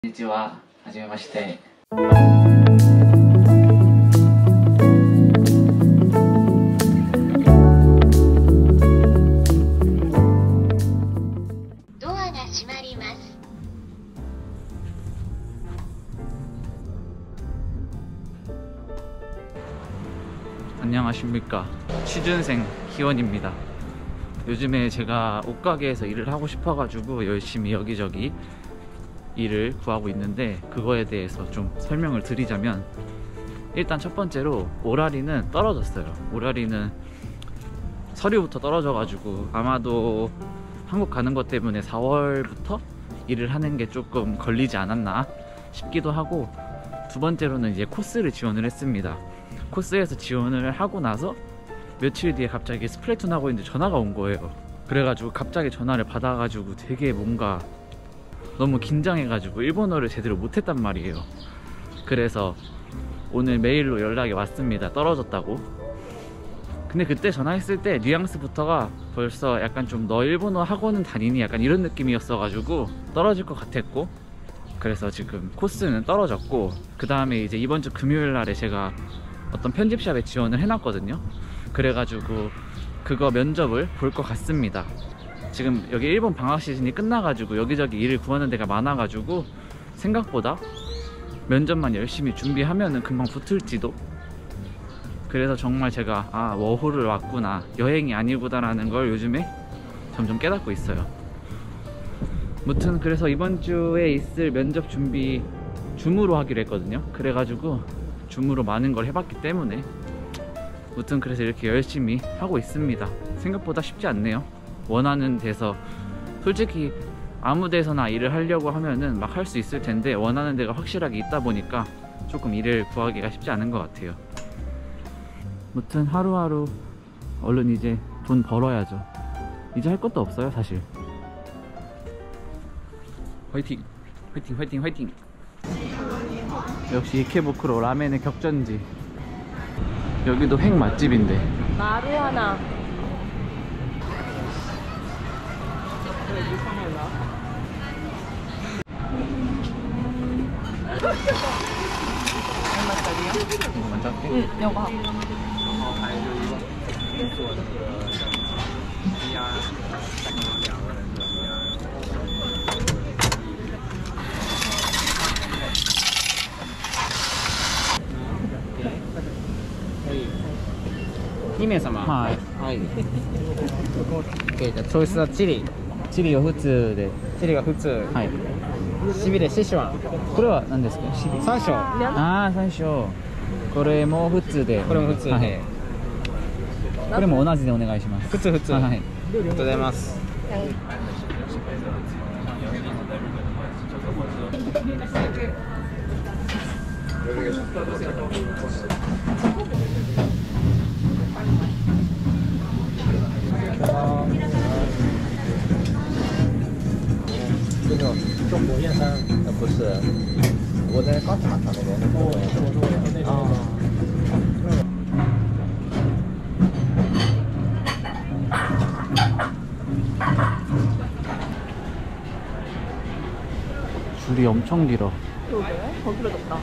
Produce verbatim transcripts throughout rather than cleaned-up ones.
こんにちは、はじめまして。 ドアが閉まります。 안녕하십니까. 취준생 희원입니다. 요즘에 제가 옷가게에서 일을 하고 싶어가지고 열심히 여기저기 일을 구하고 있는데, 그거에 대해서 좀 설명을 드리자면, 일단 첫 번째로 오라리는 떨어졌어요. 오라리는 서류부터 떨어져가지고 아마도 한국 가는 것 때문에 사월부터 일을 하는 게 조금 걸리지 않았나 싶기도 하고, 두 번째로는 이제 코스를 지원을 했습니다. 코스에서 지원을 하고 나서 며칠 뒤에 갑자기 스플래툰 하고 있는데 전화가 온 거예요. 그래가지고 갑자기 전화를 받아가지고 되게 뭔가 너무 긴장해가지고 일본어를 제대로 못했단 말이에요. 그래서 오늘 메일로 연락이 왔습니다. 떨어졌다고. 근데 그때 전화했을 때 뉘앙스부터가 벌써 약간 좀 너 일본어 학원은 다니니? 약간 이런 느낌이었어가지고 떨어질 것 같았고, 그래서 지금 코스는 떨어졌고, 그 다음에 이제 이번 주 금요일 날에 제가 어떤 편집샵에 지원을 해놨거든요. 그래가지고 그거 면접을 볼 것 같습니다. 지금 여기 일본 방학 시즌이 끝나가지고 여기저기 일을 구하는 데가 많아가지고 생각보다 면접만 열심히 준비하면은 금방 붙을지도. 그래서 정말 제가 아, 워홀을 왔구나, 여행이 아니구나 라는 걸 요즘에 점점 깨닫고 있어요. 무튼 그래서 이번 주에 있을 면접 준비 줌으로 하기로 했거든요. 그래가지고 줌으로 많은 걸 해봤기 때문에, 무튼 그래서 이렇게 열심히 하고 있습니다. 생각보다 쉽지 않네요. 원하는 데서, 솔직히 아무 데서나 일을 하려고 하면은 막 할 수 있을 텐데, 원하는 데가 확실하게 있다 보니까 조금 일을 구하기가 쉽지 않은 것 같아요. 무튼 하루하루 얼른 이제 돈 벌어야죠. 이제 할 것도 없어요 사실. 화이팅! 화이팅! 화이팅! 화이팅! 역시 이케부쿠로 라멘의 격전지. 여기도 획 맛집인데. 마루하나. 얼마짜리야? 이거 먼저 할게. 응, 이거. に名様。 はい。 はい。OK、じゃあチョイスはチリ。 チリが普通で。 チリが普通。 はい。 しびれシシュワン。 これは何ですか？ 山椒。 ああ、最初。これも普通で。 これも普通で。 はい、これも同じでお願いします。 普通普通。 はい。 ありがとうございます。这个中国燕山呃不是，我在高塔上那边。哦。 줄이 엄청 길어. 그러게? 더 길어졌다.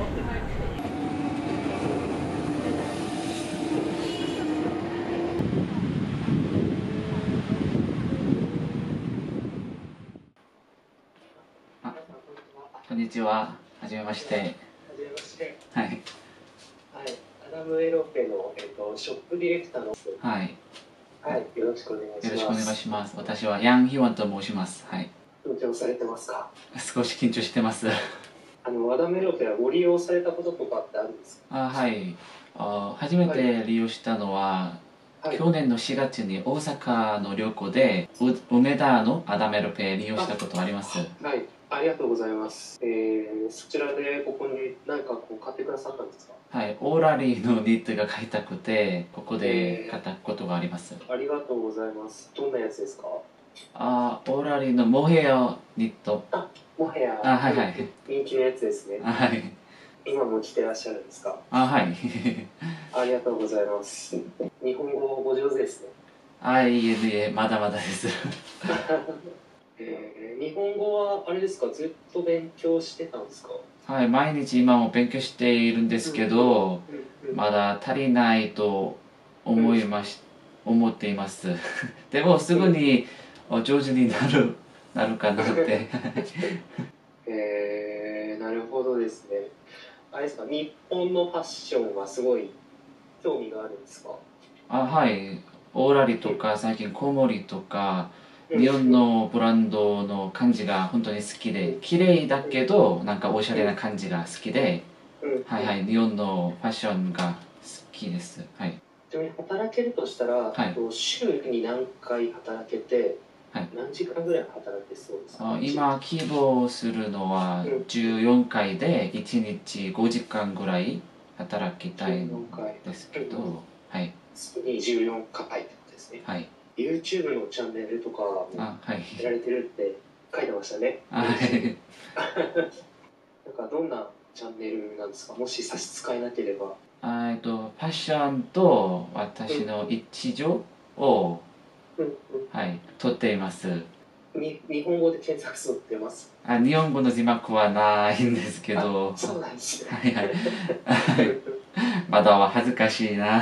아, こんにちは。はじめまして。 はじめまして。 はい。 はい。アダムエロペの、えっと、ショップディレクターの。 はい。 はい。よろしくお願いします。 よろしくお願いします。私はヤンヒワンと申します。はい。 緊張されてますか？ 少し緊張してます。 あの、アダムエロペはご利用されたこととかってあるんですか？ あ、はい。あ、初めて利用したのは、 はい、 去年のしがつに大阪の旅行で、う梅田のアダムエロペ利用したことあります。 はい。ありがとうございます。えー、そちらでここに何かこう買ってくださったんですか？ はい、オーラリーのニットが買いたくて、ここで買ったことがあります。 ありがとうございます。どんなやつですか？ あ、オーラリーのモヘアニット。 あ、モヘア。 あ、はいはい。 人気のやつですね。 はい。 今も着てらっしゃるんですか？ あ、はい。 ありがとうございます。日本語ご上手ですね。 あ、いえいえ、まだまだです。 えー、日本語はあれですか、ずっと勉強してたんですか？ はい、毎日今も勉強しているんですけど、 うんうん、 まだ足りないと思いまし、思っています。でもすぐに上手になる、なるかなって。 えー、なるほどですね。あれですか、日本のファッションはすごい興味があるんですか？ あ、はい。オーラリとか最近コウモリとか日本のブランドの感じが本当に好きで、綺麗だけどなんかおしゃれな感じが好きで、はいはい、日本のファッションが好きです。はい。 ちなみに働けるとしたら、 はい、 週に何回働けて、 はい、 何時間ぐらい働けそうですか？ 今希望するのはじゅうよんかいでいちにちごじかんぐらい働きたいんですけど、はい。 月にじゅうよんかいってことですね。 はい。 YouTube のチャンネルとかもやられてるって書いてましたね。 はい。 なんかどんなチャンネルなんですか？もし差し支えなければ。 えっとファッションと私の日常を、 うんうん、 はい、撮っています。 に日本語で検索するってます？ あ、日本語の字幕はないんですけど。 そうなんですね。 はいはい。まだは恥ずかしいな。い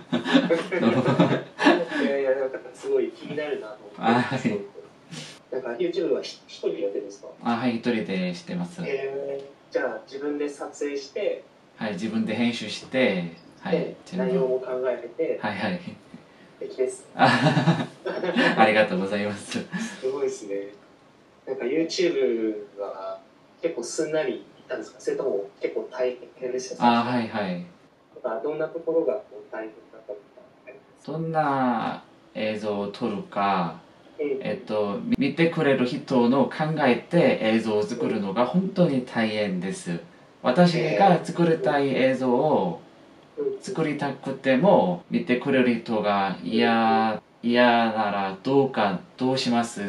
やいや、なんかすごい気になるなと思って。はい。なんか YouTube は一人でやってるんですか？ あ、はい、一人でしてます。 えー、じゃあ自分で撮影して、 はい、自分で編集して、はい、 内容も考えて、 はいはい。 素敵です。 ありがとうございます。 すごいですね。なんか YouTube は結構すんなりいったんですか？それとも結構大変でした？ あ、はいはい。 どんなところが大変だったのかあります？ どんな映像を撮るか、えっと、見てくれる人の考えて映像を作るのが本当に大変です。私が作りたい映像を作りたくても見てくれる人が嫌嫌ならどうかどうしますって、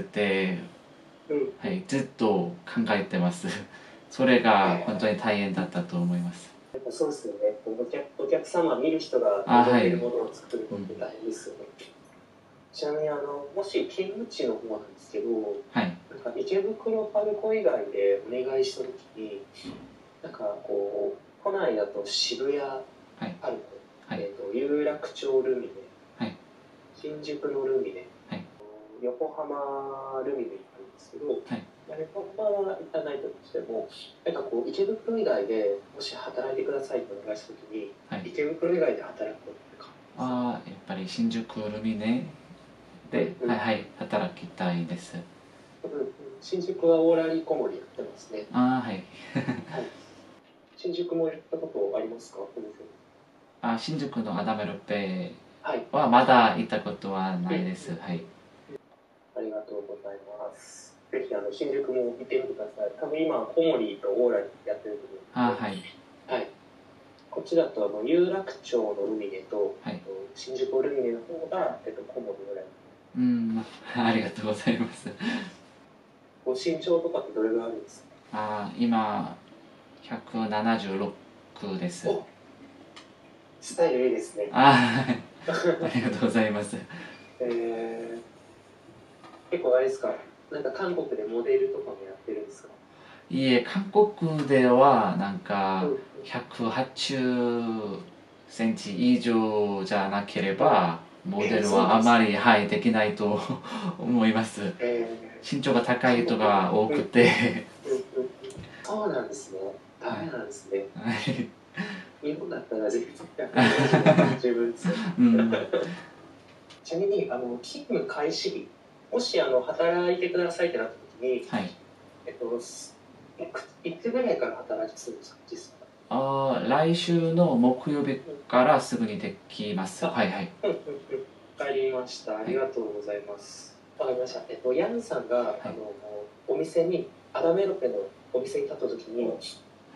はい、ずっと考えてます。それが本当に大変だったと思います。 やっぱそうですよね。お客、お客様見る人が望んでいるものを作るのって大変ですよね。ちなみにあのもし勤務地の方なんですけど、はい、なんか池袋パルコ以外でお願いした時に、なんかこう都内だと渋谷ある、はい、えーと有楽町ルミネ、はい、新宿のルミネ、はい、横浜ルミネあるんですけど、はい、横浜は行かないとしても、なんかこう池袋以外でもし働いてくださいとお願いした時に、はい、池袋以外で働くことか。ああ、やっぱり新宿ルミネで、うん、はいはい、働きたいです。うん、新宿はオーラリーコモリやってますね。ああ、はい。はい、新宿も行ったことありますか？あ、新宿のアダメルペはまだ行ったことはないです。はい。ありがとうございます。ぜひあの新宿も行ってみてください。多分今コモリとオーラリーやってると思う。あ、はい。はい。こっちだとあの有楽町のルミネと、はい、新宿ルミネの方がえっとコモリオーラリー。うん、ありがとうございます。ご身長とかってどれぐらいあるんですか？あ、今ひゃくななじゅうろくです。スタイルいいですね。あ、ありがとうございます。えー、結構あれですか？なんか韓国でモデルとかもやってるんですか？いえ、韓国ではなんかひゃくはちじゅっセンチ以上じゃなければモデルはあまり、はい、できないと思います。えー、身長が高い人が多くてそうなんですね。ダメなんですね。はい。日本だったらぜひ自分です。ちなみにあの勤務開始日、もしあの働いてくださいってなった時に、はい、えっといつぐらいから働きするんですか？実際。ああ、来週の木曜日からすぐにできます。はいはい。わかりました。ありがとうございます。わかりました。えっとヤンさんが、はい、あのお店にアダメロペのお店に立った時に、はい、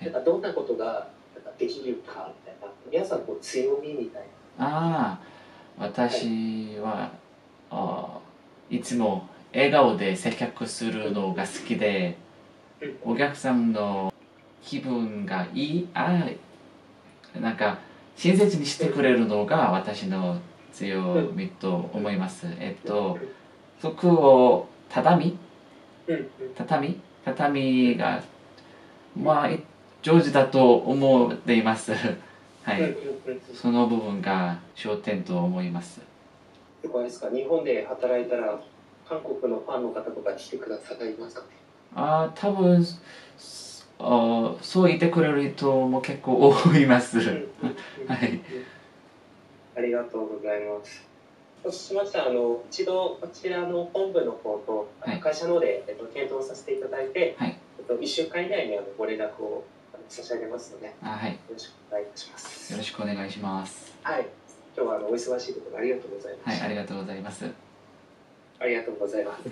なんかどんなことができるかみたいな、皆さんこう強みみたいな。ああ、私は、はい、あいつも笑顔で接客するのが好きで、お客さんの気分がいい、あなんか親切にしてくれるのが私の強みと思います。えっと服を畳み畳畳がまあ上手だと思っています。はい、その部分が焦点と思います。 どこですか、日本で働いたら韓国のファンの方とか来てくださいますかね。 ああ、多分あそう言ってくれる人も結構多います。はい。 ありがとうございます。そうしましたら、あの一度こちらの本部の方と、はい、会社の方で、えっと、検討させていただいて、はい、えっと、いっしゅうかん以内にあのご連絡を差し上げますので、 あ、はい、よろしくお願いいたします。 よろしくお願いします。 はい、今日はあのお忙しいところありがとうございます。 はい、ありがとうございます。 ありがとうございます。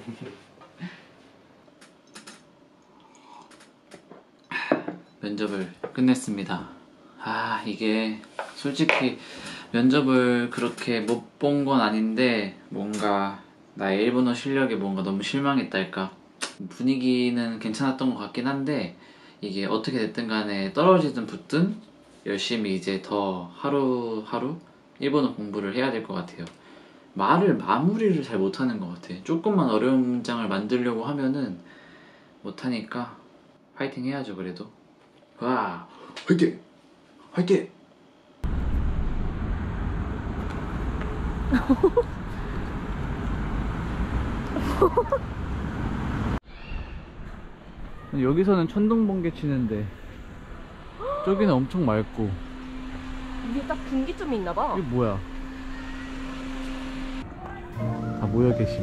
면접을 끝냈습니다. 아, 이게 솔직히 면접을 그렇게 못 본 건 아닌데 뭔가 나의 일본어 실력이 뭔가 너무 실망했달까. 분위기는 괜찮았던 것 같긴 한데 이게 어떻게 됐든 간에 떨어지든 붙든 열심히 이제 더 하루하루 일본어 공부를 해야 될 것 같아요. 말을 마무리를 잘 못하는 것 같아. 조금만 어려운 문장을 만들려고 하면은 못하니까 파이팅 해야죠. 그래도 와, 화이팅! 화이팅! 여기서는 천둥번개 치는데 저기는 엄청 맑고. 이게 딱 분기점이 있나봐. 이게 뭐야? 다 모여 계심.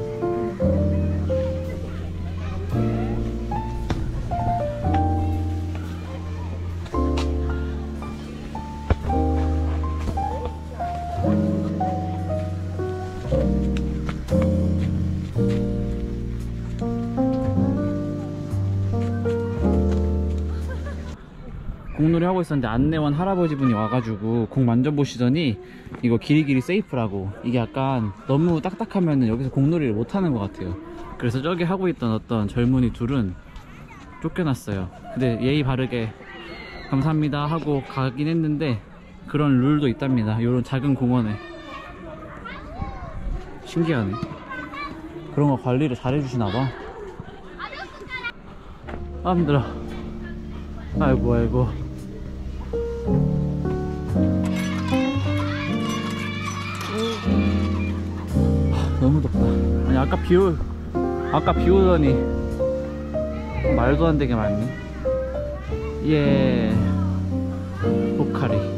공놀이 하고 있었는데 안내원 할아버지분이 와가지고 공 만져보시더니 이거 길이길이 세이프라고. 이게 약간 너무 딱딱하면 여기서 공놀이를 못하는 것 같아요. 그래서 저기 하고 있던 어떤 젊은이 둘은 쫓겨났어요. 근데 예의 바르게 감사합니다 하고 가긴 했는데 그런 룰도 있답니다. 이런 작은 공원에. 신기하네. 그런 거 관리를 잘 해주시나봐. 아, 힘들어. 아이고 아이고. 하, 너무 덥다. 아니 아까 비오 아까 비 오더니 말도 안 되게 맑네. 예, 포카리.